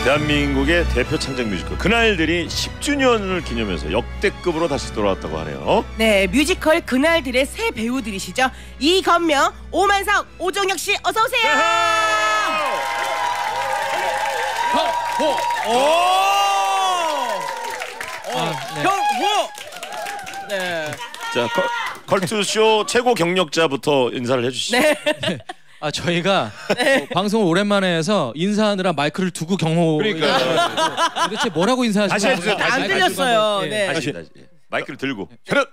대한민국의 대표 창작 뮤지컬 그날들이 10주년을 기념해서 역대급으로 다시 돌아왔다고 하네요. 네, 뮤지컬 그날들의 새 배우들이시죠. 이건명, 오만석, 오종혁 씨 어서 오세요. 경호. 네. 자, 컬투쇼 최고 경력자부터 인사를 해주시죠. 네. 저희가 방송을 오랜만에 해서 인사하느라 마이크를 두고 경호. 그러니까 도대체 뭐라고 인사하시는 다시 해주세요. 거예요? 안 들렸어요. 네. 다시. 마이크를 들고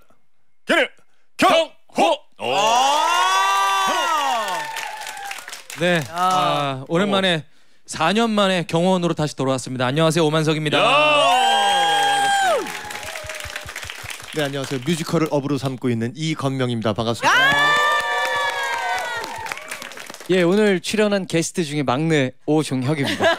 경호. 네. 오랜만에 4년 만에 경호원으로 다시 돌아왔습니다. 안녕하세요, 오만석입니다. 네, 안녕하세요. 뮤지컬을 업으로 삼고 있는 이건명입니다. 반갑습니다. 예, 오늘 출연한 게스트 중에 막내 오종혁입니다.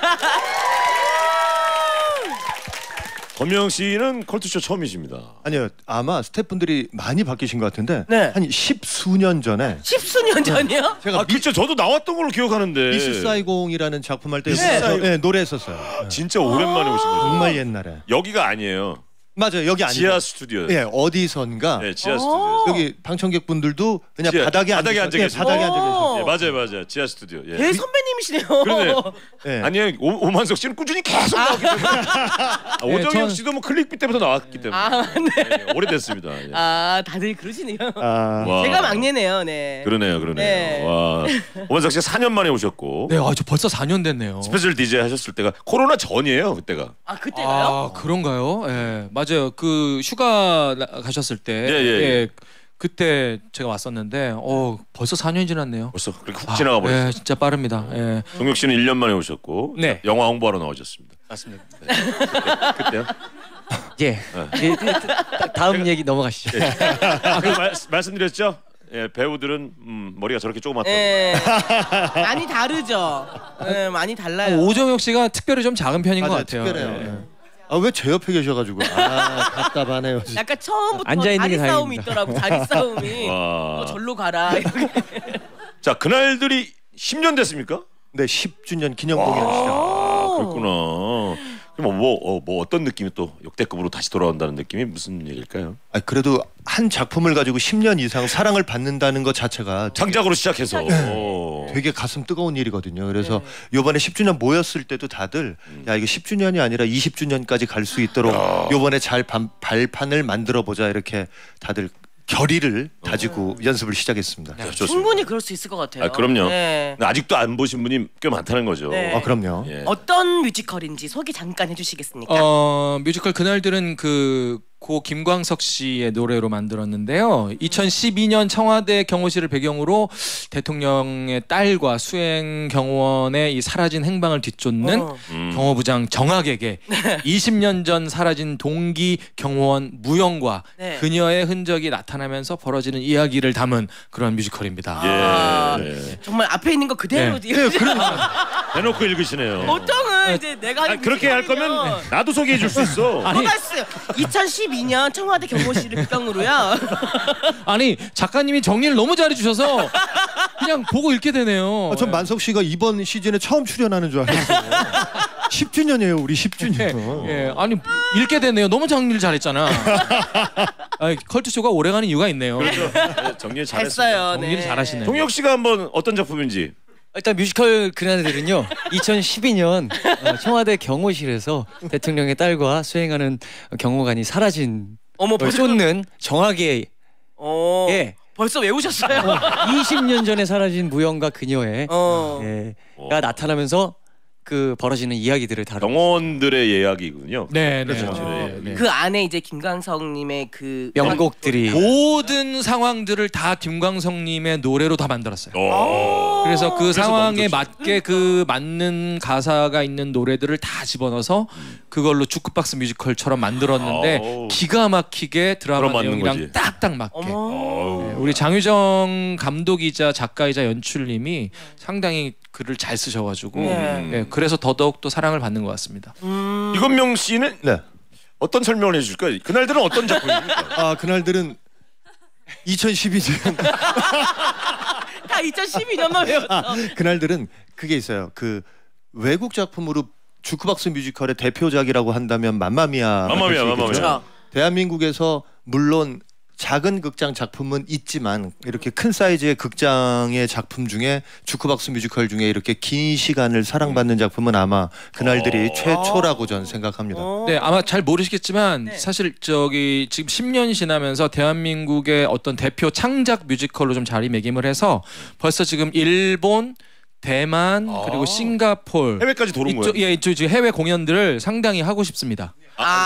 건명 씨는 컬투쇼 처음이십니다. 아니요, 아마 스태프분들이 많이 바뀌신 것 같은데 네. 한 10수년 전에 십수년 전이요? 제가 그렇죠. 저도 나왔던 걸로 기억하는데. 미스 사이공이라는 작품 할 때 네. 노래했었어요. 진짜 오랜만에 오신 거죠. 정말 옛날에. 여기가 아니에요. 맞아요, 여기 아니고 지하 스튜디오. 예, 어디선가 네, 지하 스튜디오. 여기 방청객분들도 그냥 바닥에 앉아 앉아 계세요. 바닥에 앉아 계세요. 예, 맞아요. 지하 스튜디오. 예. 대선배님이시네요. 그러네요. 예. 아니요, 오만석 씨는 꾸준히 계속 나왔기 때문에. 오정혁 씨도 뭐 클릭비 때부터 나왔기 때문에. 네, 오래됐습니다. 예. 다들 그러시네요. 와. 제가 막내네요. 네. 그러네요. 네. 와, 오만석 씨 4년 만에 오셨고. 네, 저 벌써 4년 됐네요. 스페셜 DJ 하셨을 때가 코로나 전이에요, 그때가. 그때가요? 그런가요? 예, 맞아요. 그 휴가 가셨을 때, 예. 그때 제가 왔었는데, 벌써 4년이 지났네요. 벌써 그렇게 훅 지나가 버렸어요. 예, 진짜 빠릅니다. 예. 종혁 씨는 1년 만에 오셨고, 네. 영화 홍보하러 나오셨습니다. 맞습니다. 그때요? 예. 다음 얘기 넘어가시죠. 말씀드렸죠? 예, 배우들은 머리가 저렇게 조그맣다고. 네. 많이 다르죠. 네, 많이 달라요. 오정혁 씨가 특별히 좀 작은 편인 것 맞아요, 같아요. 특별해요. 예. 왜 제 옆에 계셔가지고 답답하네요. 진짜. 약간 처음부터 앉아있는 자리 게 싸움이 다행입니다. 있더라고. 자리 싸움이. 와. 절로 가라. 이렇게. 자, 그날들이 10년 됐습니까? 네, 10주년 기념 공연 시작. 그렇구나. 그럼 뭐 어떤 느낌이 또 역대급으로 다시 돌아온다는 느낌이 무슨 얘기일까요? 그래도 한 작품을 가지고 10년 이상 사랑을 받는다는 것 자체가 창작으로 시작해서 되게 가슴 뜨거운 일이거든요. 그래서 요번에 10주년 모였을 때도 다들 야, 이거 10주년이 아니라 20주년까지 갈 수 있도록 요번에 잘 발판을 만들어 보자 이렇게 다들 결의를 다지고 연습을 시작했습니다. 네, 좋습니다. 충분히 그럴 수 있을 것 같아요. 그럼요. 네. 근데 아직도 안 보신 분이 꽤 많다는 거죠. 네. 그럼요. 예. 어떤 뮤지컬인지 소개 잠깐 해주시겠습니까? 뮤지컬 그날들은 고 김광석 씨의 노래로 만들었는데요. 2012년 청와대 경호실을 배경으로 대통령의 딸과 수행 경호원의 이 사라진 행방을 뒤쫓는 경호부장 정학에게 20년 전 사라진 동기 경호원 무영과 네. 그녀의 흔적이 나타나면서 벌어지는 이야기를 담은 그런 뮤지컬입니다. 예. 정말 앞에 있는 거 그대로 대놓고 읽으시네요. 보통은 이제 내가 하는 그렇게 할 거면 나도 소개해 줄 수 있어. 써놨어요. 2012년 청와대 경호실을 배경으로요. 아니 작가님이 정리를 너무 잘해주셔서 그냥 보고 읽게 되네요. 전 만석 씨가 이번 시즌에 처음 출연하는 줄 알았어요. 10주년이에요, 우리 10주년. 예, 아니 읽게 되네요. 너무 정리를 잘했잖아. 컬투쇼가 오래가는 이유가 있네요. 그렇죠. 네, 정리 잘했어요. 했어요. 정리를 네. 잘하시네요. 종혁 씨가 한번 어떤 작품인지. 일단 뮤지컬 그날들은요 2012년 청와대 경호실에서 대통령의 딸과 수행하는 경호관이 사라진 걸 쫓는 정학의 벌써 외우셨어요? 20년 전에 사라진 무영과 그녀의 가 나타나면서 그 벌어지는 이야기들을 다루고 경호원들의 이야기군요. 네, 네. 그렇죠. 네. 그 안에 이제 김광석님의 그 명곡들이 모든 상황들을 다 김광석님의 노래로 다 만들었어요. 그래서 그 상황에 맞게 그 맞는 가사가 있는 노래들을 다 집어넣어서 그걸로 주크박스 뮤지컬처럼 만들었는데 기가 막히게 드라마 내용이랑 딱딱 맞게. 네, 우리 장유정 감독이자 작가이자 연출님이 상당히 글을 잘 쓰셔가지고 네, 그래서 더더욱 또 사랑을 받는 것 같습니다. 이건명 씨는 네. 어떤 설명을 해줄까요? 그날들은 어떤 작품입니까? 그날들은 2012년 다 2012년만 외웠어. 그날들은 그게 있어요. 그 외국 작품으로 주크박스 뮤지컬의 대표작이라고 한다면 맘마미아. 맘마미아. 대한민국에서 물론 작은 극장 작품은 있지만 이렇게 큰 사이즈의 극장의 작품 중에 주크박스 뮤지컬 중에 이렇게 긴 시간을 사랑받는 작품은 아마 그날들이 최초라고 저는 생각합니다. 네, 아마 잘 모르시겠지만 사실 저기 지금 10년이 지나면서 대한민국의 어떤 대표 창작 뮤지컬로 좀 자리매김을 해서 벌써 지금 일본, 대만 그리고 싱가폴 해외까지 도는 거예요? 예, 이쪽 지금 해외 공연들을 상당히 하고 싶습니다.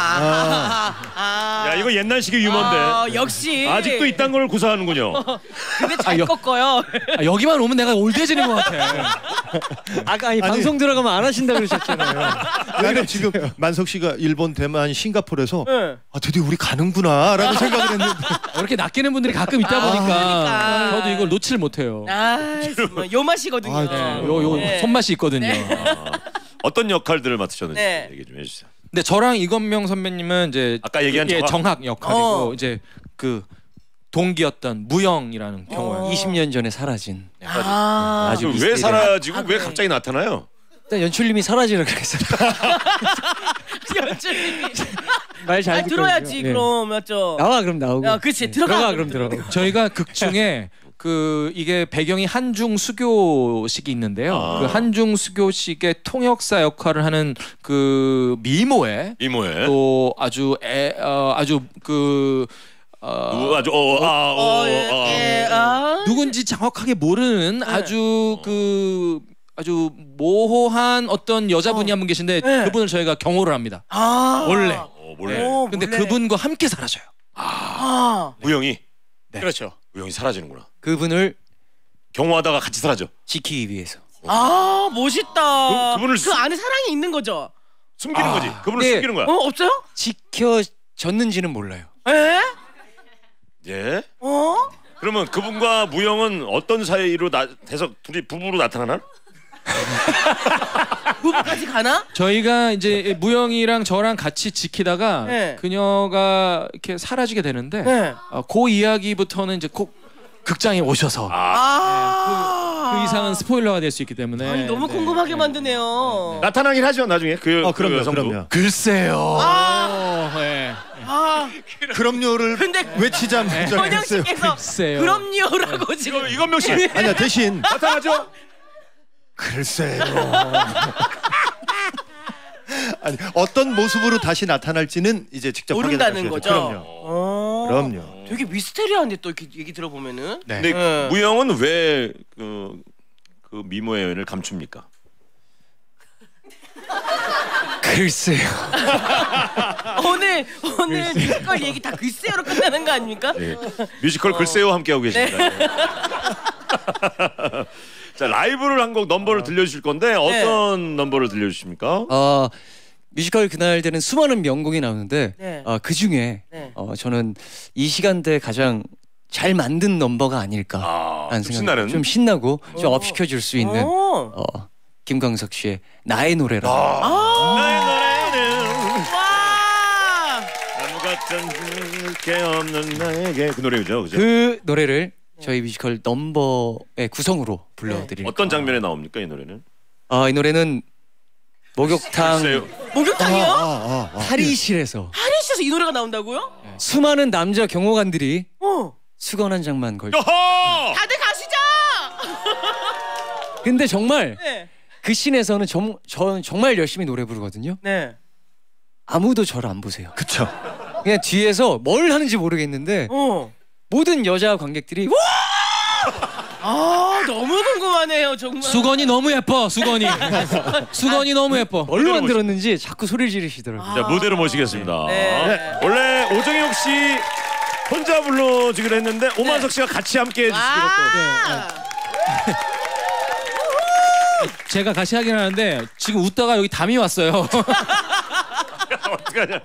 야, 이거 옛날식의 유머인데. 역시 아직도 이딴 걸 구사하는군요. 근데 잘 꺾어요. 여기만 오면 내가 올드해지는 것 같아. 아까 방송 들어가면 안 하신다 그러셨잖아요. 나는 지금 만석 씨가 일본, 대만, 싱가포르에서 드디어 우리 가는구나라고 생각을 했는데 이렇게 낚이는 분들이 가끔 있다 보니까 그러니까. 저도 이걸 놓지를 못해요. 정말 요 맛이거든요. 요 손맛이 있거든요. 어떤 역할들을 맡으셨는지 네. 얘기 좀 해주세요. 근데 저랑 이건명 선배님은 이제 아까 얘기한 정학 역할이고 이제 그 동기였던 무영이라는 경우예요. 20년 전에 사라진. 아주 왜 사라지고 왜 갑자기 나타나요? 일단 연출님이 사라지라 그랬어요. 연출님이 말 잘 듣고 들어야지. 있어요. 그럼 맞죠. 나와 그럼 나오고. 야, 그렇지. 들어가 그럼 들어가. 저희가 극 중에 그 이게 배경이 한중 수교식이 있는데요. 그 한중 수교식의 통역사 역할을 하는 그 미모에 또 아주 아주 그 누군지 정확하게 모르는 아주 그 아주 모호한 어떤 여자분이 한 분 계신데 그분을 저희가 경호를 합니다. 원래. 근데 그분과 함께 사라져요. 무영이. 네. 그렇죠. 무영이 사라지는구나. 그분을 경호하다가 같이 사라져. 지키기 위해서. 멋있다. 그분을 그 안에 사랑이 있는 거죠. 숨기는 거지. 그분을 네. 숨기는 거야. 없어요? 지켜졌는지는 몰라요. 에? 예? 그러면 그분과 무영은 어떤 사이로 돼서 둘이 부부로 나타나나? 부부까지 가나? 저희가 이제 무영이랑 저랑 같이 지키다가 네. 그녀가 이렇게 사라지게 되는데 네. 그 이야기부터는 이제 꼭 극장에 오셔서 그 이상은 스포일러가 될 수 있기 때문에 아니, 너무 궁금하게 만드네요. 나타나긴 하죠 나중에. 그럼요. 글쎄요. 그럼요를 근데 외치자면 현영 씨께서 글쎄요. 그럼요라고 지금 이건명 씨 아니야 대신 나타나죠? 글쎄요. 아니 어떤 모습으로 다시 나타날지는 이제 직접 모른다는 확인하셔야죠. 거죠. 그럼요. 되게 미스테리한데 또 이렇게 얘기 들어보면은. 네. 근데 무영은 왜 그 미모의 연을 감춥니까? 글쎄요. 오늘 뮤지컬 얘기 다 글쎄요로 끝나는 거 아닙니까? 네. 뮤지컬 글쎄요 함께하고 계십니다. 자 라이브를 한 곡 넘버를 들려주실 건데 어떤 넘버를 들려주십니까? 뮤지컬 그날들은 수많은 명곡이 나오는데 그 중에 저는 이 시간대에 가장 잘 만든 넘버가 아닐까라는 생각이 좀 신나고 좀 업시켜줄 수 있는 김광석 씨의 나의 노래라. 나의 노래는 와! 아무 같은 게 없는 나에게 그 노래죠, 그죠? 그 노래를 저희 뮤지컬 넘버의 구성으로 불러드릴게요. 어떤 장면에 나옵니까 이 노래는? 이 노래는 목욕탕 목욕탕이요? 탈의실에서 탈의실에서 이 노래가 나온다고요? 수많은 남자 경호관들이 수건한 장만 걸쳐. 다들 가시죠. 근데 정말 네. 그 씬에서는 저는 정말 열심히 노래 부르거든요. 네. 아무도 저를 안 보세요. 그쵸. 그냥 뒤에서 뭘 하는지 모르겠는데 모든 여자 관객들이 너무 궁금하네요 정말. 수건이 너무 예뻐. 수건이 너무 예뻐. 뭘로 만들었는지 자꾸 소리를 지르시더라고요. 자 무대로 모시겠습니다. 네. 원래 오정혁 씨 혼자 불러주기로 했는데 오만석 씨가 같이 함께 해주시기로 또. 제가 같이 하긴 하는데 지금 웃다가 여기 담이 왔어요. 어떡하냐.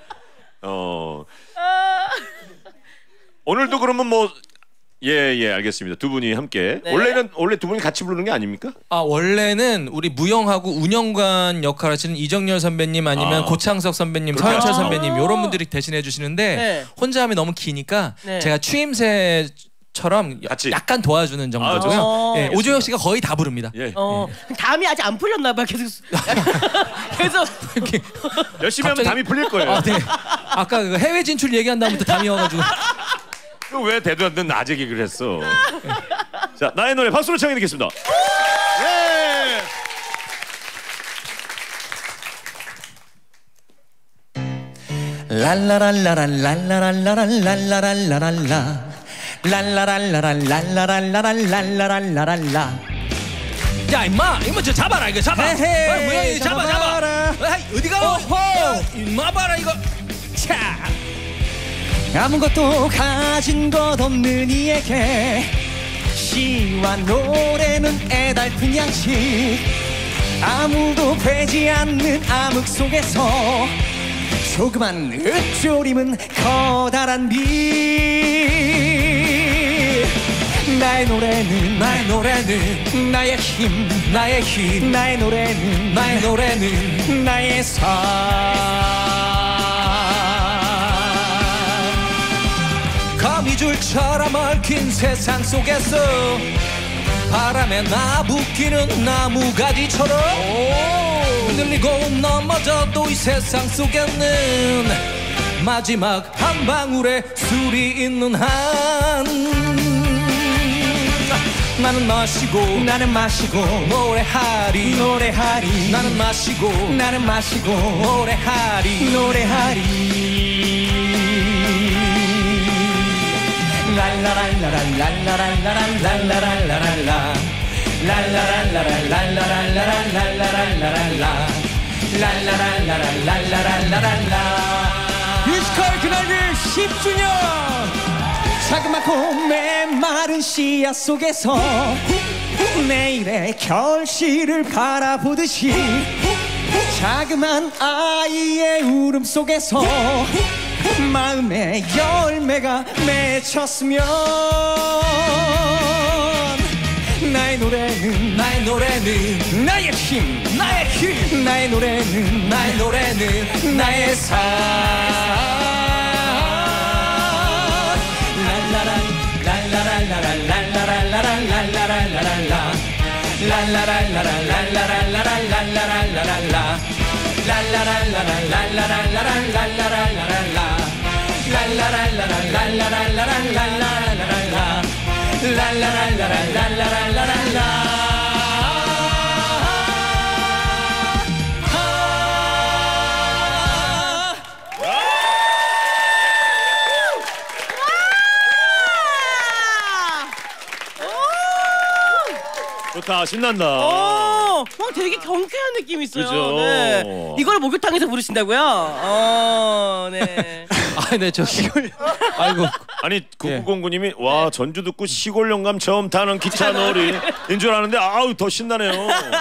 오늘도 그러면 뭐 알겠습니다. 두 분이 함께. 네. 원래 두 분이 같이 부르는 게 아닙니까? 원래는 우리 무영하고 운영관 역할 하시는 이정열 선배님 아니면 고창석 선배님, 서현철 선배님 이런 분들이 대신해 주시는데 혼자 하면 너무 기니까 제가 추임새 처럼 약간 도와주는 정도고요. 예, 오종혁 씨가 거의 다 부릅니다. 예. 담이 아직 안 풀렸나 봐. 계속 계속 열심히 하면 담이 풀릴 거예요. 네. 아까 그 해외 진출 얘기한 다음부터 담이 와가지고 왜 대도 않는 낮에 개그를 했어. 자, 나의 노래 박수로 청해 드리겠습니다. 예. 랄라랄라랄랄라랄라랄라랄라랄라 랄라랄라랄라랄라랄라랄라랄라. 야 임마 이거 저 잡아라 이거 잡아. 헤헤, 뭐야 이거 잡아. 어디가? 임마 봐라 이거. 차. 아무것도 가진 것 없는 이에게 시와 노래는 애달픈 양식. 아무도 되지 않는 암흑 속에서 조그만 읊조림은 커다란 빛. 나의 노래는 나의 힘 나의 노래는 나의 삶. 거미줄처럼 얽힌 세상 속에서 바람에 나부끼는 나무가지처럼 흔들리고 넘어져도 이 세상 속에는 마지막 한 방울의 술이 있는 한. 나는 마시고 노래하리 나는 마시고 노래하리 랄라랄라랄라랄라랄라랄라랄라 랄라랄라랄라랄라랄라랄라랄라 랄라랄라랄라랄라랄라. 뮤지컬 그날들 10주년. 자그맣고 메마른 씨앗 속에서 내일의 결실을 바라보듯이 자그만 아이의 울음 속에서 마음의 열매가 맺혔으면 나의 노래는 나의 힘 나의 노래는 나의 삶. 좋다, 신난다. 되게 경쾌한 느낌이 있어요. 그죠? 네. 이걸 목욕탕에서 부르신다고요? 네. 네, 저 시골. 아이고. 아니 9909님이 와 전주 듣고 시골 영감 처음 타는 기차놀이인 줄 아는데 아우 더 신나네요.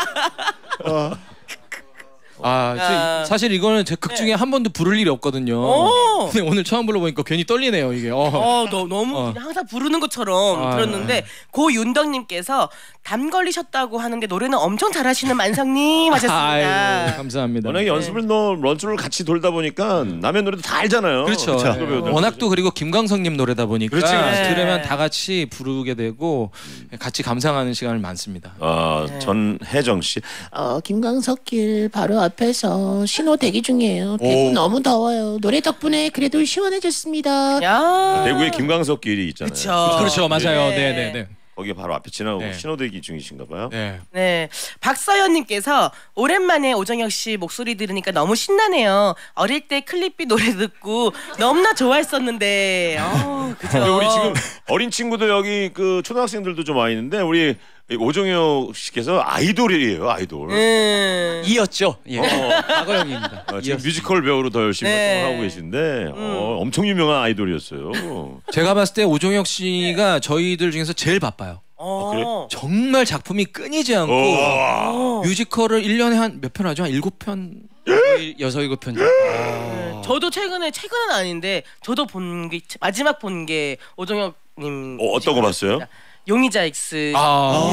사실 이거는 제 극 중에 한 번도 부를 일이 없거든요. 근데 오늘 처음 불러보니까 괜히 떨리네요 이게. 너무 항상 부르는 것처럼 들었는데 고윤덕님께서 담 걸리셨다고 하는데 노래는 엄청 잘하시는 만성님 하셨습니다. 아이고, 감사합니다. 워낙에 연습을 런처를 같이 돌다 보니까 남의 노래도 다 알잖아요. 그렇죠. 워낙 또 그리고 김광석님 노래다 보니까 들으면 다 같이 부르게 되고 같이 감상하는 시간을 많습니다. 전혜정 씨. 김광석길 바로 앞에서 신호 대기 중이에요. 대구 너무 더워요. 노래 덕분에 그래도 시원해졌습니다. 대구에 김광석 길이 있잖아요. 그렇죠, 맞아요. 네. 거기 바로 앞에 지나고 신호 대기 중이신가 봐요. 네. 박서연님께서 오랜만에 오정혁 씨 목소리 들으니까 너무 신나네요. 어릴 때 클립비 노래 듣고 너무나 좋아했었는데. 그죠. 우리 지금 어린 친구들 여기 그 초등학생들도 좀 와 있는데 우리 오정혁 씨께서 아이돌이에요, 아이돌. 이었죠. 박어영입니다. 지금 뮤지컬 배우로 더 열심히 활동하고 계신데 엄청 유명한 아이돌이었어요. 제가 봤을 때 오정혁 씨가 저희들 중에서 제일 바빠요. 그래? 정말 작품이 끊이지 않고 뮤지컬을 1년에 한 몇 편 하죠? 한 7편? 6, 7편. 저도 최근은 아닌데 저도 마지막 본 게 오정혁님. 어떤 거 봤어요? 용의자 X.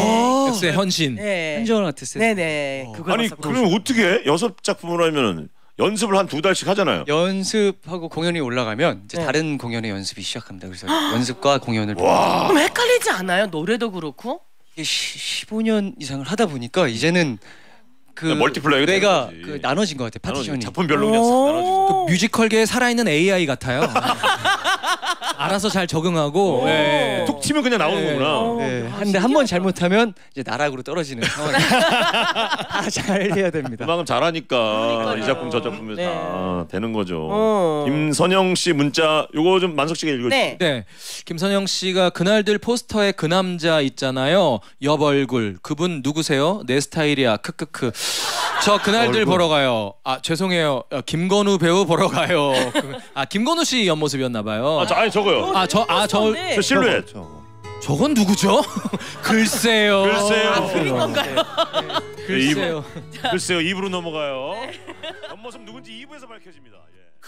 X의 헌신. 네. 현지원 아티스트. 네네. 그거 아니 봤었고. 그럼 어떻게 6작품을 하면은 연습을 한 2달씩 하잖아요. 연습하고 공연이 올라가면 이제 다른 공연의 연습이 시작합니다. 그래서 연습과 공연을 그럼 헷갈리지 않아요? 노래도 그렇고? 이게 15년 이상을 하다 보니까 이제는 그 멀티플레이가 뇌가 그 나눠진 것 같아요. 파티션이. 작품별로 그냥 나눠지고. 그 뮤지컬계에 살아있는 AI 같아요. 알아서 잘 적응하고 툭 치면 그냥 나오는 거구나. 네. 근데 한 번 잘못하면 이제 나락으로 떨어지는 상황이 다 잘 해야 됩니다. 그만큼 잘하니까 이 작품 저 작품에서 다 되는 거죠. 김선영 씨 문자 요거 좀 만석 씨가 읽어주세요. 네. 김선영 씨가 그날들 포스터에 그 남자 있잖아요. 옆 얼굴. 그분 누구세요? 내 스타일이야. 크크크. 저 그날들 보러 가요. 아 죄송해요. 김건우 배우 보러 가요. 아 김건우 씨 옆모습이었나 봐요. 아니 저거요. 저 실루엣. 저건 누구죠? 글쎄요. 그린 건가요? 글쎄요. 글쎄요. 2부로 넘어가요. 옆모습 누군지 2부에서 밝혀집니다.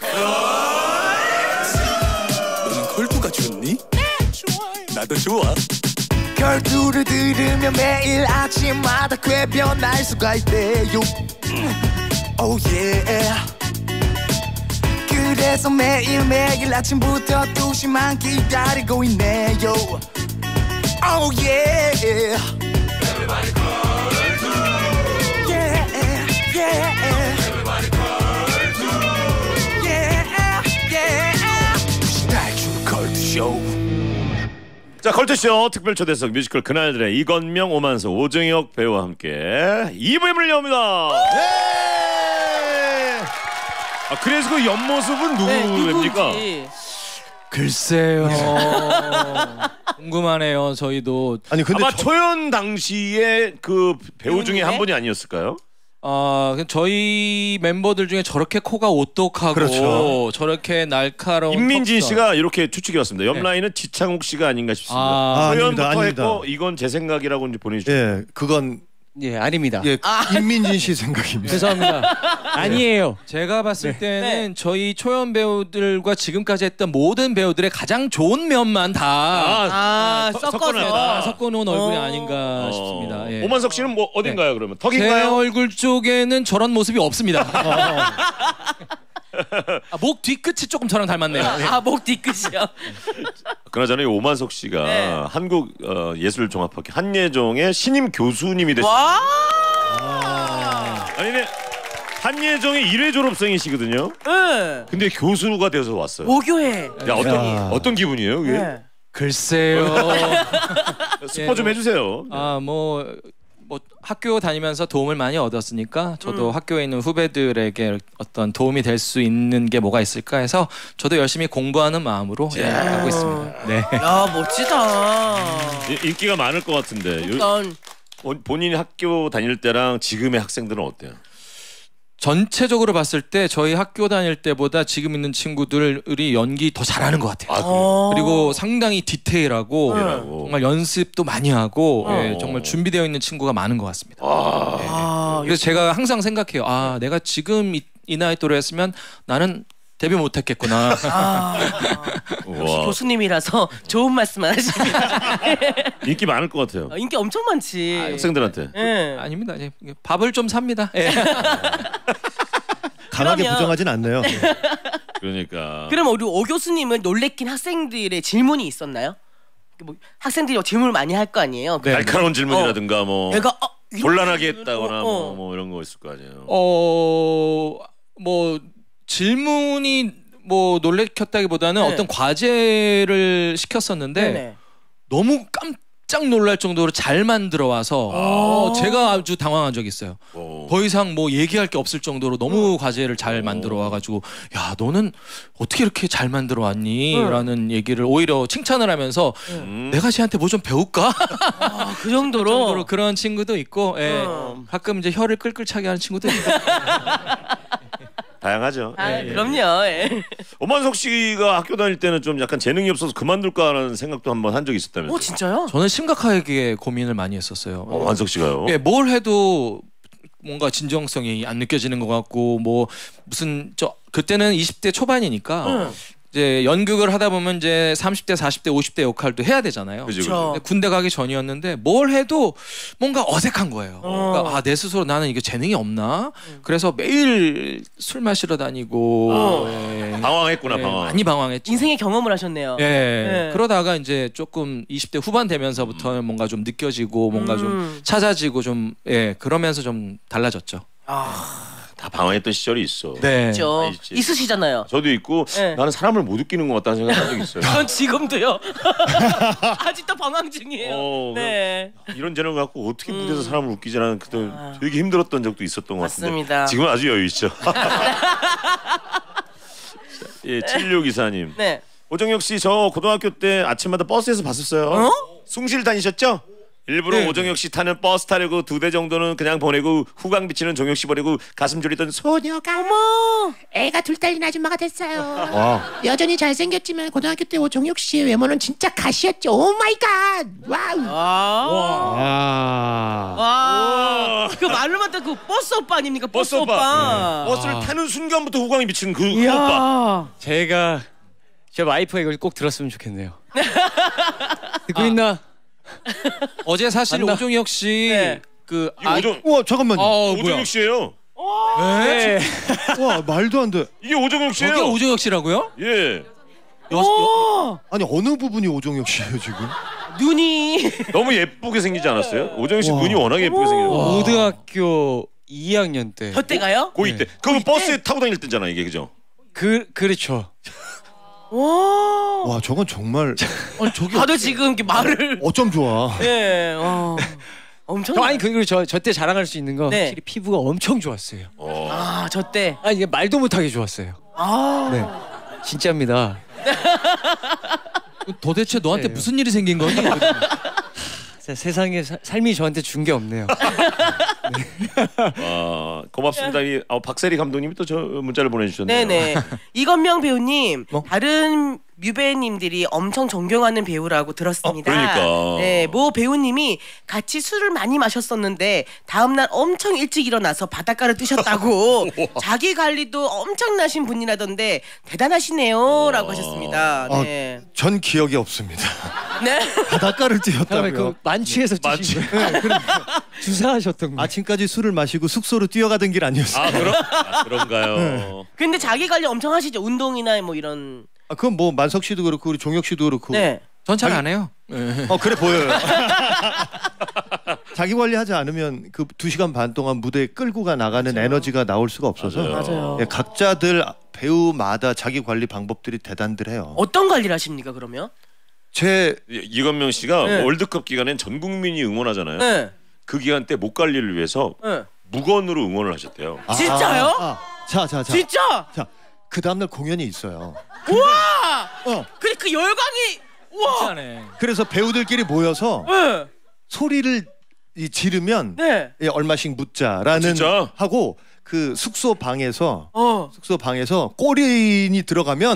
너는 걸투가 좋니? 나도 좋아. 걸투를 들으면 매일 아침마다 꽤 변할 수가 있대요. Oh yeah. 그래서 매일매일 아침부터 2시만 기다리고 있네요. Oh yeah. Everybody 걸투. Yeah, yeah. Everybody 걸투. Yeah, yeah. 달출 걸투쇼. 자, 걸투쇼 특별 초대석 뮤지컬 그날들의 이건명, 오만석, 오정혁 배우와 함께 2부에 문을 엽니다. 그래서 그 옆모습은 누구입니까? 글쎄요. 궁금하네요. 저희도. 아니 근데 아마 초연 당시에 그 배우 중에 한 분이 아니었을까요? 저희 멤버들 중에 저렇게 코가 오똑하고 그렇죠. 저렇게 날카로운 임민진 턱선. 씨가 이렇게 추측해 왔습니다. 옆 라인은 지창욱 씨가 아닌가 싶습니다. 초연부터 아닙니다. 했고 이건 제 생각이라고 이제 보내주셨어요. 예, 그건 예, 아닙니다. 예, 임민진 씨 생각입니다. 죄송합니다. 아니에요. 제가 봤을 때는 저희 초연 배우들과 지금까지 했던 모든 배우들의 가장 좋은 면만 다 섞어놓은 얼굴이 아닌가 싶습니다. 예. 오만석 씨는 뭐 어딘가요? 그러면 제 턱인가요? 얼굴 쪽에는 저런 모습이 없습니다. 목 뒤끝이 조금 저랑 닮았네요. 목 뒤끝이요. 그나저나 오만석 씨가 한국 예술종합학교 한예종의 신임 교수님이 되셨어요. 아니 네. 한예종의 1회 졸업생이시거든요. 근데 교수가 되어서 왔어요. 모교회. 야, 어떤 기분이에요, 그게? 글쎄요. 스포 좀 해주세요. 뭐 학교 다니면서 도움을 많이 얻었으니까 저도 학교에 있는 후배들에게 어떤 도움이 될 수 있는 게 뭐가 있을까 해서 저도 열심히 공부하는 마음으로 하고 있습니다. 네. 야 멋지다. 인기가 많을 것 같은데. 본인이 학교 다닐 때랑 지금의 학생들은 어때요? 전체적으로 봤을 때 저희 학교 다닐 때보다 지금 있는 친구들이 연기 더 잘하는 것 같아요. 그리고 상당히 디테일하고 정말 연습도 많이 하고 정말 준비되어 있는 친구가 많은 것 같습니다. 그래서 제가 항상 생각해요. 내가 지금 이 나이 또래였으면 나는 데뷔 못했겠구나. 역시 교수님이라서 좋은 말씀을 하십니다. 인기 많을 것 같아요. 인기 엄청 많지. 학생들한테. 아닙니다. 밥을 좀 삽니다. 강하게 부정하진 않네요. 그러니까. 그럼 우리 오 교수님은 놀래킨 학생들의 질문이 있었나요? 뭐 학생들이 질문을 많이 할 거 아니에요. 날카로운 질문이라든가 뭐 내가 곤란하게 했다거나 뭐 이런 거 있을 거 아니에요. 뭐 질문이 뭐 놀래켰다기보다는 어떤 과제를 시켰었는데 너무 깜짝 놀랄 정도로 잘 만들어 와서 제가 아주 당황한 적이 있어요. 더 이상 뭐 얘기할 게 없을 정도로 너무 과제를 잘 만들어 와가지고 야 너는 어떻게 이렇게 잘 만들어 왔니? 라는 얘기를 오히려 칭찬을 하면서 내가 쟤한테 뭐 좀 배울까? 그 정도로 그런 친구도 있고 가끔 이제 혀를 끌끌차게 하는 친구도 있고 다양하죠. 그럼요. 오만석 씨가 학교 다닐 때는 좀 약간 재능이 없어서 그만둘까라는 생각도 한번 한 적이 있었다면서요. 진짜요? 저는 심각하게 고민을 많이 했었어요. 오만석 씨가요? 뭘 해도 뭔가 진정성이 안 느껴지는 것 같고 뭐 무슨 그때는 20대 초반이니까 이제 연극을 하다 보면 이제 30대, 40대, 50대 역할도 해야 되잖아요. 그죠. 군대 가기 전이었는데 뭘 해도 뭔가 어색한 거예요. 그러니까 내 스스로 나는 이게 재능이 없나? 그래서 매일 술 마시러 다니고 방황했구나. 방황. 많이 방황했죠. 인생의 경험을 하셨네요. 그러다가 이제 조금 20대 후반 되면서부터 뭔가 좀 느껴지고 뭔가 좀 찾아지고 좀 그러면서 좀 달라졌죠. 다 방황했던 시절이 있어. 네. 있죠. 있으시잖아요. 저도 있고 나는 사람을 못 웃기는 것 같다는 생각한 적이 있어요. 전 지금도요. 아직도 방황 중이에요. 네. 이런 재능을 갖고 어떻게 무대에서 사람을 웃기지라는 그때 되게 힘들었던 적도 있었던 것 같은데. 맞습니다. 지금은 아주 여유 있죠. 예, 7624님. 네. 오정혁 씨, 저 고등학교 때 아침마다 버스에서 봤었어요. 숭실 다니셨죠? 일부러 오정혁 씨 타는 버스 타려고 2대 정도는 그냥 보내고 후광 비치는 종혁 씨 버리고 가슴 졸이던 소녀가 어머, 애가 둘 딸린 아줌마가 됐어요. 여전히 잘생겼지만 고등학교 때 오정혁 씨의 외모는 진짜 가시였죠. 오 마이 갓. 와우. 와. 그 말로만 듣고 버스 오빠 아닙니까? 버스 오빠. 버스를 타는 순간부터 후광이 비치는 그 오빠. 제가 제 와이프가 이걸 꼭 들었으면 좋겠네요. 듣고 있나? 어제 사실 오종혁 씨 그 우와 잠깐만요. 오정혁 씨예요. 네. 와 말도 안 돼. 이게 오정혁 씨예요. 저게 오종혁 씨라고요? 예. 아니 어느 부분이 오정혁 씨예요 지금? 눈이 너무 예쁘게 생기지 않았어요? 오정혁 씨 눈이 워낙에 예쁘게 생겼어요. 고등학교 2학년 때. 저 때가요? 고2 때. 그거 버스에 타고 다닐 때잖아 이게 그죠? 그렇죠. 와 저건 정말 아니 저기 다들 지금 이렇게 말을 어쩜 좋아. 네. 엄청 아니 그리고 저 때 자랑할 수 있는 건 네. 확실히 피부가 엄청 좋았어요. 저 때. 아니 이게 말도 못하게 좋았어요. 네. 진짜입니다. 도대체 너한테 무슨 일이 생긴 거니? 세상에 삶이 저한테 준 게 없네요. 고맙습니다. 이 박세리 감독님이 또 저 문자를 보내주셨네요. 네네. 이건명 배우님 다른 뮤배님들이 엄청 존경하는 배우라고 들었습니다. 그러니까. 네, 모 배우님이 같이 술을 많이 마셨었는데 다음날 엄청 일찍 일어나서 바닷가를 뜨셨다고 자기 관리도 엄청나신 분이라던데 대단하시네요라고 하셨습니다. 네. 전 기억이 없습니다. 네. 바닷가를 다음에 뛰었다고요. 그 만취해서 뛰신 거예요. 주사하셨던 거. 아침까지 술을 마시고 숙소로 뛰어가던 길 아니었어요? 그런가요? 근데 자기 관리 엄청 하시죠. 운동이나 뭐 이런. 그건 뭐 만석 씨도 그렇고 우리 종혁 씨도 그렇고. 네. 전 잘 안 해요. 그래 보여요. 자기 관리하지 않으면 그 2시간 반 동안 무대에 끌고 나가는 에너지가 나올 수가 없어서. 맞아요. 예, 각자들 배우마다 자기 관리 방법들이 대단들해요. 어떤 관리를 하십니까 그러면? 이건명 씨가 월드컵 기간엔 전 국민이 응원하잖아요. 네. 그 기간 때 목 관리를 위해서 무건으로 응원을 하셨대요. 진짜요? 자. 진짜? 자, 그 다음날 공연이 있어요. 우와! 근데 그 열광이 우와! 진짜네. 그래서 배우들끼리 모여서 소리를 지르면 얼마씩 묻자라는 진짜? 하고 그 숙소 방에서 꼬리인이 들어가면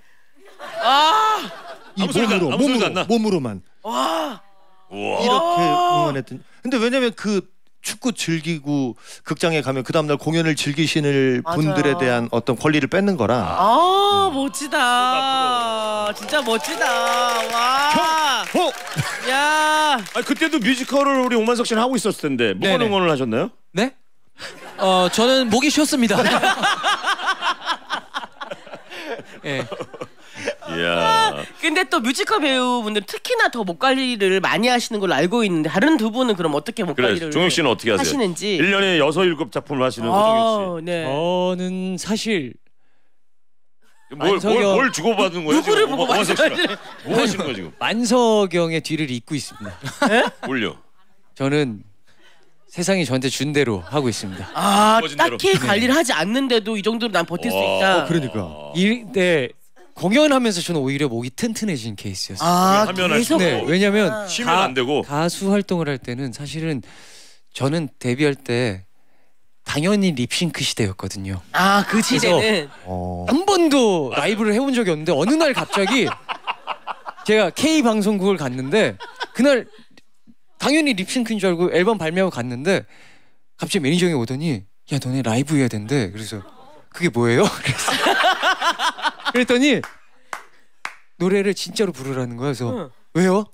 이 몸으로만 이렇게 응원했던. 근데 왜냐면 그 축구 즐기고 극장에 가면 그 다음날 공연을 즐기시는 분들에 대한 어떤 권리를 뺏는 거라. 멋지다. 진짜 멋지다. 와. 야. 그때도 뮤지컬을 우리 오만석 씨는 하고 있었을 텐데 무건 응원을 하셨나요? 네? 저는 목이 쉬었습니다. 예. 이야. 근데 또 뮤지컬 배우분들 특히나 더 목 관리를 많이 하시는 걸로 알고 있는데 다른 두 분은 그럼 어떻게 목 관리를 종혁 씨는 어떻게 하세요? 하시는지. 1년에 6, 7작품을 하시는 오정혁 씨. 네. 저는 사실 뭘 주고받은 거예요? 누구를 보고 뭐 하시는 거예요 지금? 만석영의 뒤를 잇고 있습니다. 뭘요? 저는 세상이 저한테 준 대로 하고 있습니다. 딱히 관리를 하지 않는데도 이 정도로 난 버틸 수 있다. 그러니까. 네. 공연하면서 저는 오히려 목이 튼튼해진 케이스였어요. 계속. 네, 왜냐면 쉬면 안 되고 가수 활동을 할 때는 사실은 저는 데뷔할 때 당연히 립싱크 시대였거든요. 그 시대는 한 번도 라이브를 해본 적이 없는데 어느 날 갑자기 제가 K 방송국을 갔는데 그날 당연히 립싱크인 줄 알고 앨범 발매하고 갔는데 갑자기 매니저 형이 오더니 야 너네 라이브 해야 된대. 그래서 그게 뭐예요? 그랬더니 노래를 진짜로 부르라는 거야. 그래서 왜요?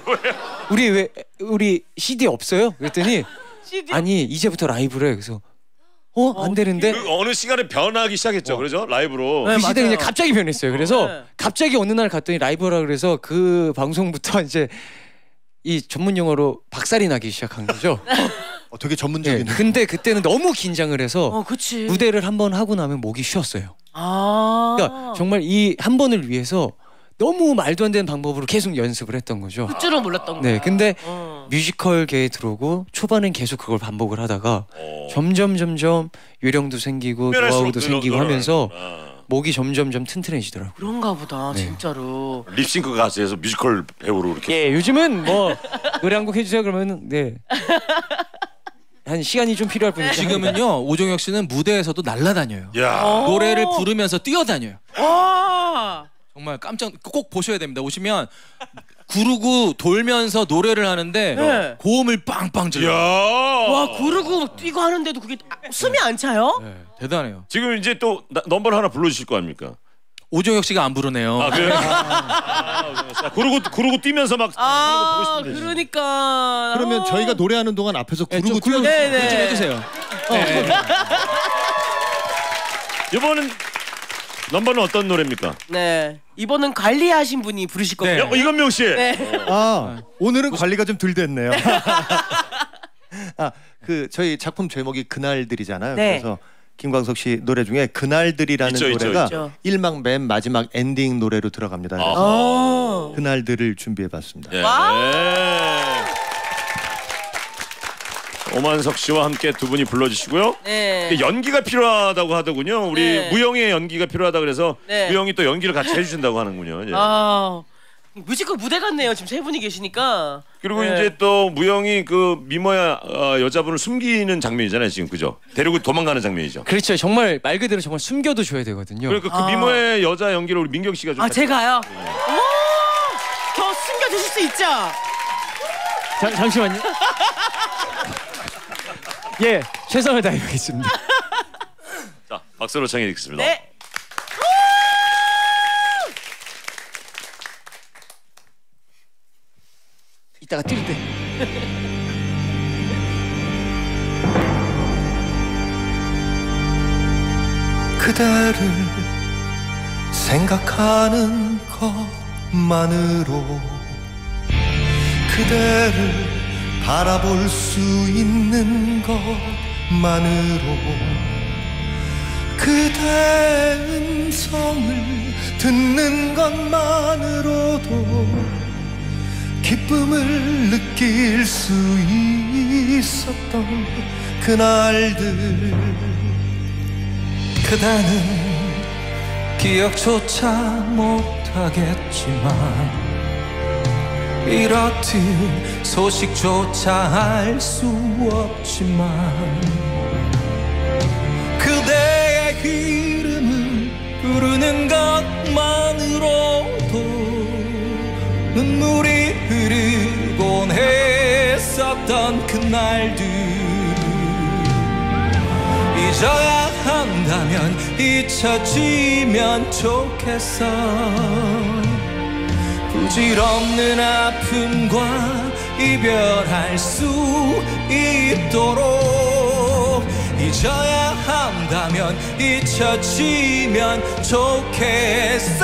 우리 CD 없어요? 그랬더니 CD? 아니 이제부터 라이브래. 그래서 안 되는데 그 어느 시간에 변하기 시작했죠. 그러죠? 라이브로. 그 시대 맞아요. 그냥 갑자기 변했어요. 그래서 갑자기 어느 날 갔더니 라이브라 그래서 그 방송부터 이제 이 전문 용어로 박살이 나기 시작한 거죠. 되게 전문적인. 근데 그때는 너무 긴장을 해서 그치. 무대를 한번 하고 나면 목이 쉬었어요. 그러니까 정말 이 한 번을 위해서 너무 말도 안 되는 방법으로 계속 연습을 했던 거죠. 할 줄은 몰랐던 네, 거야. 근데 뮤지컬계에 들어오고 초반엔 계속 그걸 반복을 하다가 점점 요령도 생기고 노하우도 생기고 하면서 목이 점점 튼튼해지더라고요. 그런가 보다 진짜로. 립싱크 가수에서 뮤지컬 배우로 이렇게. 예, 요즘은 뭐 노래 한 곡 해주세요 그러면 한 시간이 좀 필요할 뿐이죠. 지금은요 오종혁 씨는 무대에서도 날아다녀요. 야. 노래를 부르면서 뛰어다녀요. 와. 정말 깜짝 꼭 보셔야 됩니다. 오시면 구르고 돌면서 노래를 하는데 고음을 빵빵 질러. 와 구르고 막 뛰고 하는데도 그게 숨이 안 차요? 네, 대단해요. 지금 이제 또 넘버를 하나 불러주실 거 아닙니까? 오종혁 씨가 안 부르네요. 그래요? 구르고 뛰면서 막 보고 싶은데. 그러니까. 그러면 저희가 노래하는 동안 앞에서 구르고 좀 해주세요. 이번은 넘버는 어떤 노래입니까? 네. 이번은 관리하신 분이 부르실 거예요. 이건명 씨. 오늘은 관리가 좀 덜 됐네요. 그 저희 작품 제목이 그날들이잖아요. 네. 그래서 김광석 씨 노래 중에 그날들이라는 노래가 있죠. 1막 맨 마지막 엔딩 노래로 들어갑니다. 그래서 그날들을 준비해봤습니다. 네. 오만석 씨와 함께 두 분이 불러주시고요. 네. 연기가 필요하다고 하더군요. 우리 무영의 연기가 필요하다 그래서 무영이 또 연기를 같이 해주신다고 하는군요. 뮤지컬 무대 같네요. 지금 세 분이 계시니까. 그리고 이제 또 무영이 그 미모야 여자분을 숨기는 장면이잖아요. 지금 그죠? 데리고 도망가는 장면이죠. 그렇죠. 정말 말 그대로 정말 숨겨도 줘야 되거든요. 그러니까 그 미모의 여자 연기를 우리 민경 씨가 좀. 제가요? 어머! 저 숨겨 주실 수 있죠? 잠시만요. 예, 최선을 다해보겠습니다. 자, 박수로 청해 듣겠습니다. 네. 이따가 뛸 때. 그대를 생각하는 것만으로 그대를 바라볼 수 있는 것만으로 그대의 음성을 듣는 것만으로도 기쁨을 느낄 수 있었던 그날들 그대는 기억조차 못하겠지만 이렇듯 소식조차 알 수 없지만 그대의 이름을 부르는 것만으로도 눈물이 흐르곤 했었던 그날들 잊어야 한다면 잊혀지면 좋겠어 부질없는 아픔과 이별할 수 있도록 잊어야 한다면 잊혀지면 좋겠어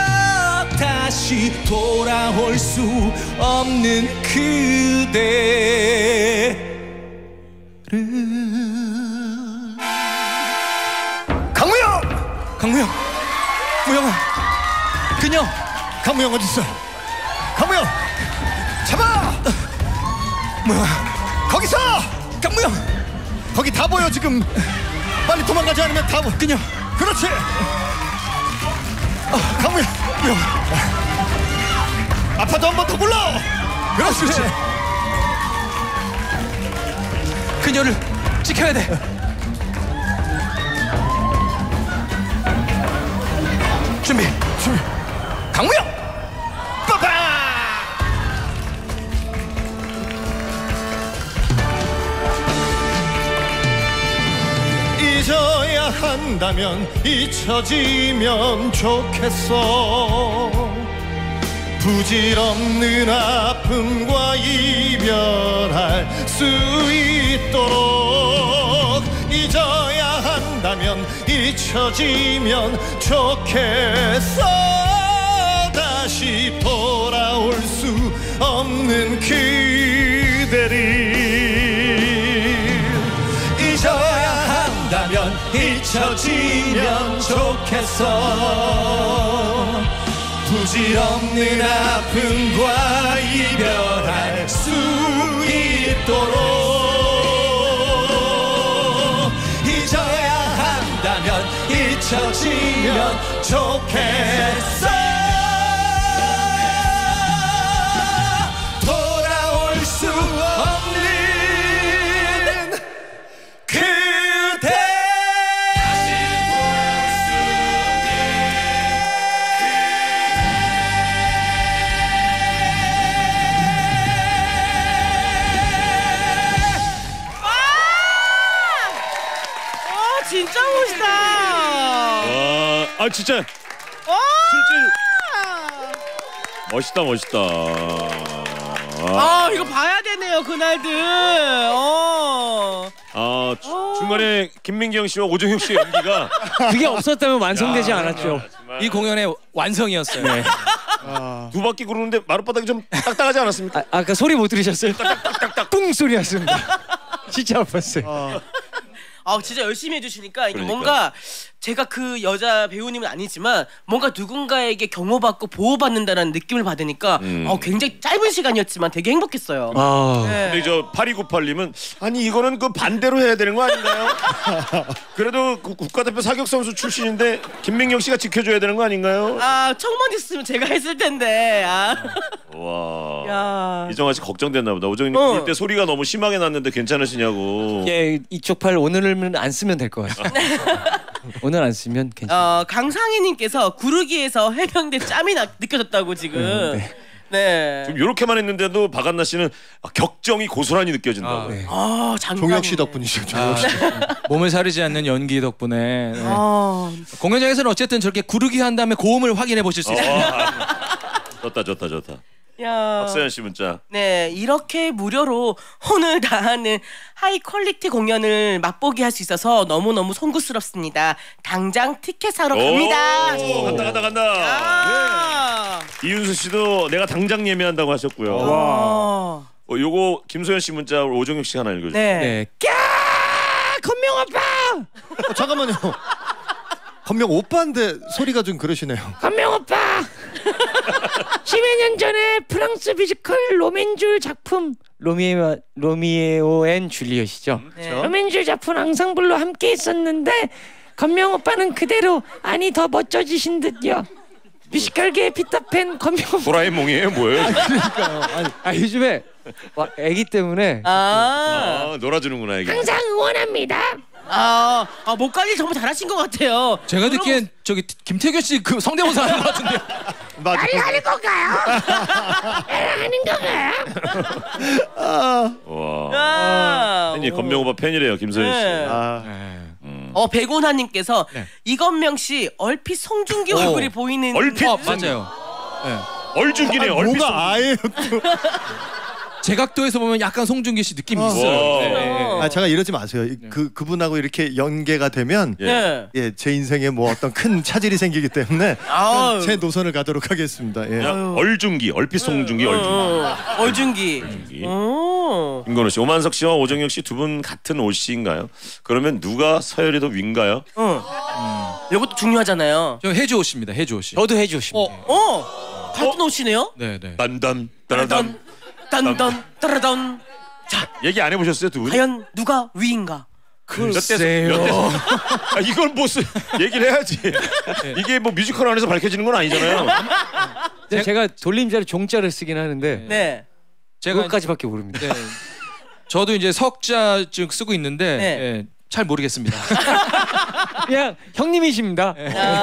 다시 돌아올 수 없는 그대를 강무영! 무영아! 그녀! 강무영 어딨어? 강무영! 잡아! 무영아! 거기서! 강무영! 거기 다 보여 지금 빨리 도망가지 않으면 다 보여 그녀! 그렇지! 강무영! 무영! 아파도 한 번 더 불러! 그렇지! 그녀를 지켜야 돼! 준비! 강무영! 빠빠! 잊어야 한다면 잊혀지면 좋겠어 부질없는 아픔과 이별할 수 있도록 잊어야 한다면 잊혀지면 좋겠어. 다시 돌아올 수 없는 그대를 잊어야 한다면 잊혀지면 좋겠어. 부질없는 아픔과 이별할 수 있도록 잊어야 한다면 잊혀지면 좋겠어. 돌아올 수 없는 그대. 진짜 멋있다. 와, 진짜. 진짜 멋있다. 이거 봐야 되네요 그날들. 중간에 김민경 씨와 오정혁 씨의 연기가 그게 없었다면 완성되지 않았죠. 이 공연의 완성이었어요. 네. 두 바퀴 구르는데 마룻바닥이 좀 딱딱하지 않았습니까? 아까 소리 못 들으셨어요? 뿡 소리였습니다. 진짜 아팠어요. 진짜 열심히 해주시니까 이게 그러니까. 뭔가 제가 그 여자 배우님은 아니지만 뭔가 누군가에게 경호받고 보호받는다는 느낌을 받으니까 굉장히 짧은 시간이었지만 되게 행복했어요. 네. 근데 저 8298님은 아니 이거는 그 반대로 해야 되는 거 아닌가요? 그래도 그 국가대표 사격 선수 출신인데 김민경 씨가 지켜줘야 되는 거 아닌가요? 청문 있으면 제가 했을 텐데. 와. 야. 이정아 씨 걱정됐나 보다. 오정님 부를 때 소리가 너무 심하게 났는데 괜찮으시냐고. 예, 이쪽 팔 오늘은 안 쓰면 될 것 같아요. 오늘 안 쓰면 괜찮아요. 강상희님께서 구르기에서 해병대 짬이 느껴졌다고 지금. 네. 지금 이렇게만 했는데도 박한나 씨는 격정이 고스란히 느껴진다고. 네. 종혁 씨 덕분이죠. 종혁 씨. 몸을 사리지 않는 연기 덕분에 공연장에서는 어쨌든 저렇게 구르기 한 다음에 고음을 확인해 보실 수 있어요. 좋다. 야. 박서연 씨 문자. 네, 이렇게 무료로 혼을 다하는 하이 퀄리티 공연을 맛보게 할 수 있어서 너무너무 송구스럽습니다. 당장 티켓 사러 갑니다. 간다. 이윤수 씨도 내가 당장 예매한다고 하셨고요. 요거 김소연 씨 문자 오정혁 씨 하나 읽어주세요. 네. 건명 오빠. 잠깐만요. 건명 오빠인데 소리가 좀 그러시네요. 건명 오빠. 10여 년 전에 프랑스 뮤지컬 로맨줄 작품 로미오 앤 줄리엣이죠. 로맨줄 작품 앙상블로 함께 있었는데 건명 오빠는 그대로 아니 더 멋져지신 듯요. 뮤지컬계의 피터팬 건명 오빠. 도라에몽이에요 뭐예요? 그러니까요. 요즘에 애기 때문에 놀아주는구나 애기. 항상 응원합니다. 목 관리 정말 잘하신 것 같아요. 제가 듣기엔 저기 김태균 씨 그 성대모사 하는 것 같은데요. 말을 하는 건가요? 말을 하는 건가요? 와. 팬이 건명 오빠 팬이래요 김소연 씨. 백운하님께서 이건명 씨 얼핏 송중기 얼굴이 보이는. 얼핏 맞아요. 얼중기네요. 얼핏 뭐가 아예 또. 제각도에서 보면 약간 송중기 씨 느낌이 있어요. 제가 이러지 마세요. 그분하고 이렇게 연계가 되면 제 인생에 뭐 어떤 큰 차질이 생기기 때문에 제 노선을 가도록 하겠습니다. 얼중기, 얼핏 송중기, 얼중기. 김건우 씨, 오만석 씨와 오정혁 씨 두 분 같은 옷인가요? 그러면 누가 서열이 더 위인가요? 이것도 중요하잖아요. 저 해주호 씨입니다. 해주호 씨. 저도 해주십니다. 같은 옷이네요. 네네. 딴딴. 따라단. 자, 얘기 안 해보셨어요 두 분? 과연 누가 위인가? 글쎄요. 이걸 뭐 얘기를 해야지. 이게 뭐 뮤지컬 안에서 밝혀지는 건 아니잖아요. 제가 돌림자를 종자를 쓰긴 하는데 제가 그것까지밖에 모릅니다. 저도 이제 석자 즉 쓰고 있는데 잘 모르겠습니다. 그냥 형님이십니다.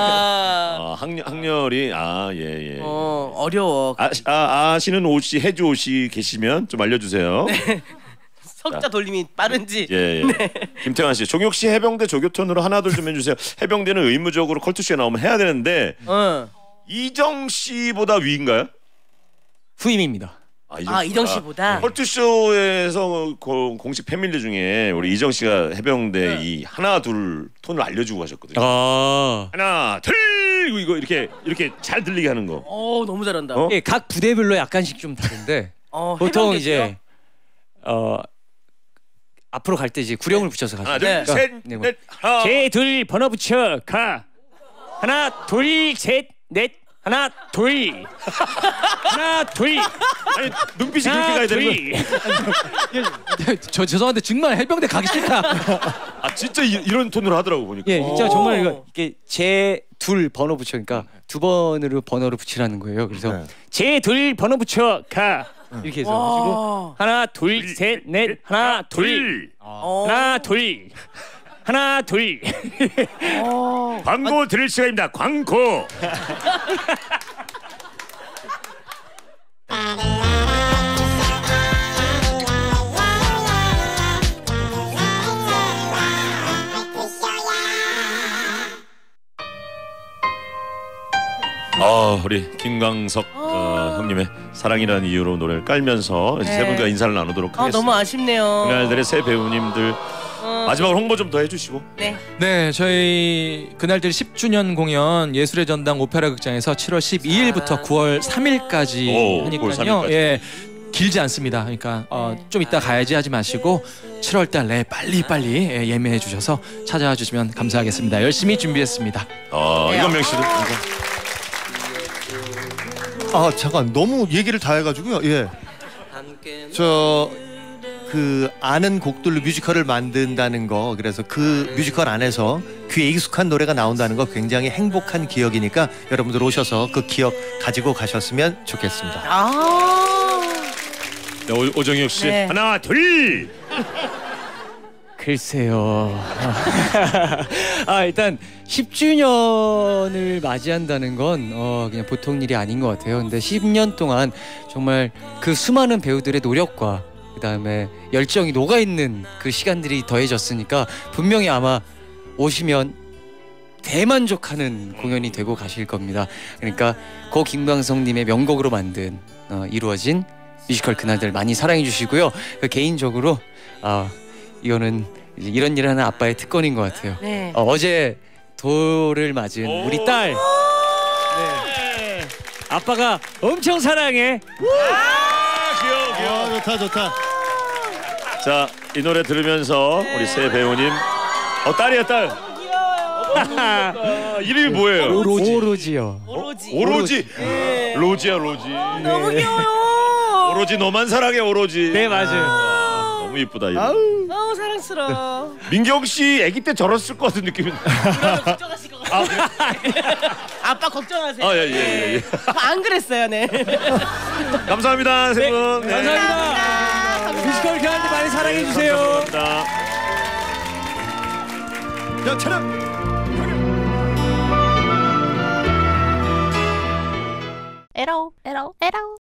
학렬이 예. 어려워. 아시는 옷이 해주 옷이 계시면 좀 알려주세요. 석자 돌림이 빠른지. 예. 김태환 씨, 종혁 씨 해병대 조교톤으로 하나둘 좀 해주세요. 해병대는 의무적으로 컬투쇼에 나오면 해야 되는데 이정 씨보다 위인가요? 후임입니다. 이정 씨보다 헐투쇼에서 공식 패밀리 중에 우리 이정 씨가 해병대 이 하나 둘 톤을 알려주고 가셨거든요. 하나 둘 이거 이렇게 잘 들리게 하는 거. 너무 잘한다. 예, 각 부대별로 약간씩 좀 다른데 보통 이제 앞으로 갈 때 이제 구령을 붙여서 가죠. 하나 둘 셋 넷 제 둘 번호 붙여 가. 하나 둘 셋 넷. 하나 둘. 하나 둘. 아니 눈빛이 그렇게 가야 되는 거야. 저 죄송한데 정말 해병대 가기 싫다. 진짜 이런 톤으로 하더라고 보니까. 예, 진짜 정말 이게 제 둘 번호 붙여니까 두 번으로 번호를 붙이라는 거예요. 그래서 제 둘 번호 붙여 가. 이렇게 해서 가지고 하나 둘 셋 넷 하나 둘. 하나 둘. 하나 둘. 광고 들을 시간입니다. 광고. 우리 김광석 형님의 사랑이라는 이유로 노래를 깔면서 세 분과 인사를 나누도록 하겠습니다. 너무 아쉽네요. 그날들의 새 배우님들 마지막으로 홍보 좀 더 해주시고. 네, 저희 그날들 10주년 공연 예술의 전당 오페라 극장에서 7월 12일부터 9월 3일까지 하니까요. 9월 3일까지. 예, 길지 않습니다. 그러니까 좀 이따 가야지 하지 마시고 7월달 내에 빨리 예매해 주셔서 찾아와 주시면 감사하겠습니다. 열심히 준비했습니다. 이건명 씨도. 잠깐 너무 얘기를 다 해가지고요. 예. 그 아는 곡들로 뮤지컬을 만든다는 거, 그래서 그 뮤지컬 안에서 귀에 익숙한 노래가 나온다는 거 굉장히 행복한 기억이니까 여러분들 오셔서 그 기억 가지고 가셨으면 좋겠습니다. 오정혁 씨 하나 둘. 글쎄요. 일단 10주년을 맞이한다는 건 그냥 보통 일이 아닌 것 같아요. 근데 10년 동안 정말 그 수많은 배우들의 노력과 그다음에 열정이 녹아있는 그 시간들이 더해졌으니까 분명히 아마 오시면 대만족하는 공연이 되고 가실 겁니다. 그러니까 고 김광석님의 명곡으로 만든 이루어진 뮤지컬 그날들 많이 사랑해 주시고요. 개인적으로 이거는 이제 이런 일을 하는 아빠의 특권인 것 같아요. 어제 돌을 맞은 우리 딸. 아빠가 엄청 사랑해. 좋다. 자, 이 노래 들으면서 우리 새 배우님. 딸이야 딸. 이름이 뭐예요? 오로지요. 오로지. 로지야 로지. 너무 귀여워요. 오로지 너만 사랑해 오로지. 네 맞아요. 너무 이쁘다 이름. 너무 사랑스러워. 민경 씨 아기 때 저랬을 것 같은 느낌이. 걱정하실 것 같아요. 아빠 걱정하세요. 예. 안 그랬어요, 네. 감사합니다, 세 분. 네. 감사합니다. 뮤지컬 그날들 많이 사랑해 주세요. 감사합니다. 자, 차렷. 에러